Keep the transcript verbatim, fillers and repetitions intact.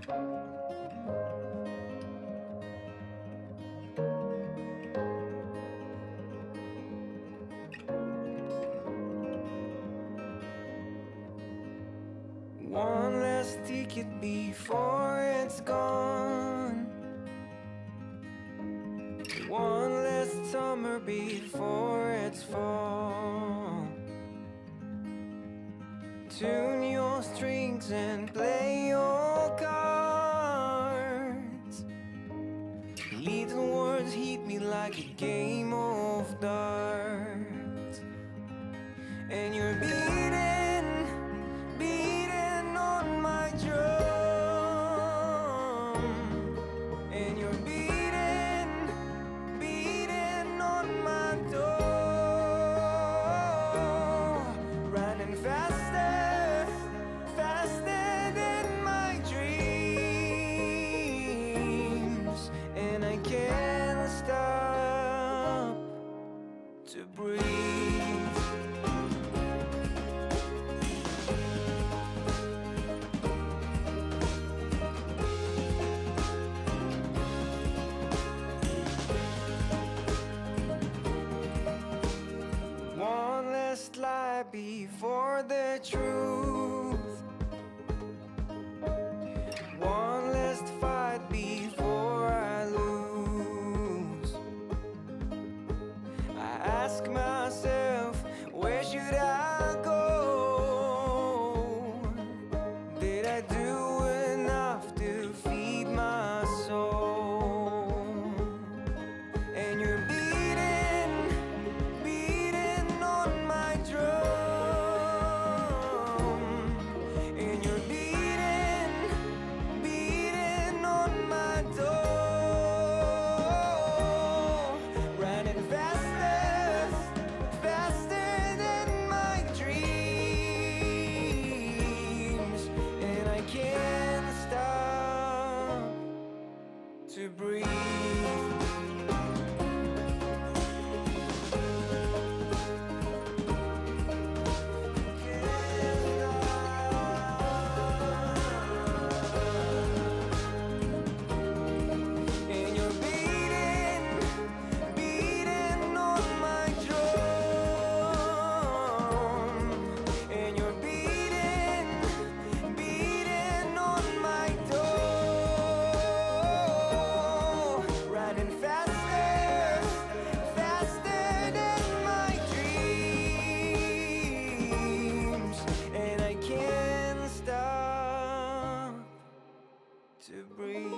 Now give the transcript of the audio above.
One last ticket before it's gone. One last summer before it's fall. Tune your strings and play your cards. Little words hit me like a game of darts. And you're beating, beating on my drum. And you're beating, beating on my door. Running faster, faster than my dreams. And I can't stop to breathe. One last lie before the truth. One last fight before I lose. I ask myself, where should I go? Did I do enough to feed my soul? And you're beating, beating on my drum. And you're beating, beating on my door. Running faster, faster than my dreams. And I can't stop to breathe. And you're beating, beating on my drum. And you're beating, beating on my door. Running faster, faster than my dreams. And I can't stop to breathe.